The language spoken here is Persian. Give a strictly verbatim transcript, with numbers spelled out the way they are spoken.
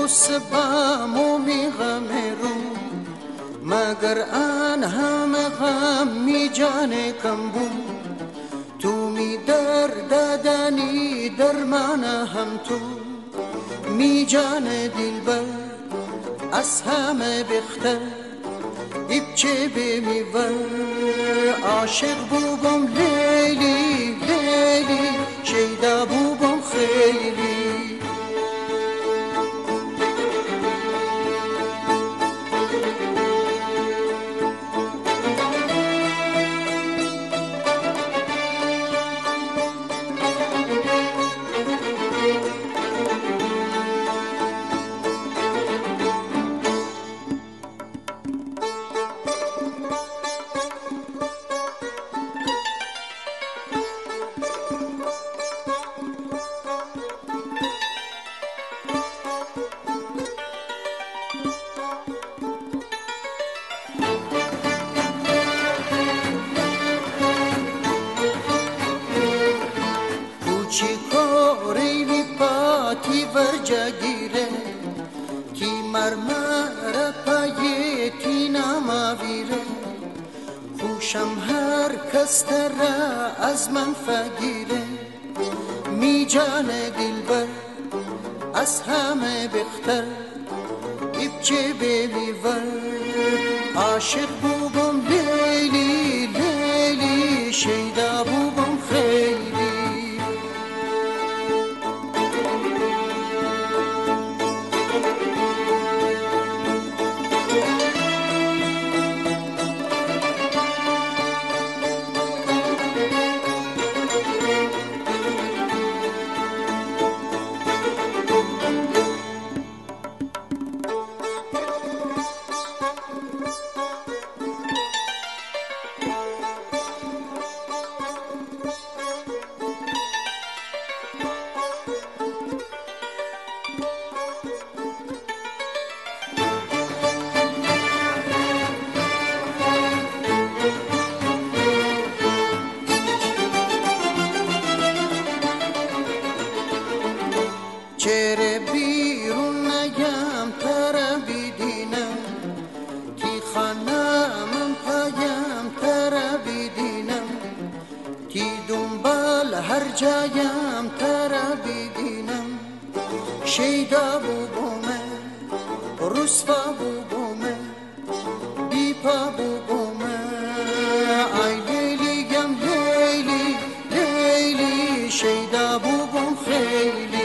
قصه بام می غم رو مگر آن همه غم می جان کم بود تو می در دادنی درمان هم تو می جان دلبر از همه بختر ایبچه بمیور عاشق بوبم لیلی لیلی شیدا بوبم خیلی جگیره کی مرمر پای تینا ماویره خوشم هر کس تر از من فگیره می جان دلبر از همه بختر ایبچه بمیور عاشق بوبم لیلی لیلی شیدا بوبم خیلی چهره بیرون نگم تر بیدینم کی خانم پایم تر بیدینم کی دنبال هر جایم تر بیدینم شیدا بوبومه رسوا بوبومه بیپا بوبومه ای لیلی گم لیلی لیلی شیدا بوبوم خیلی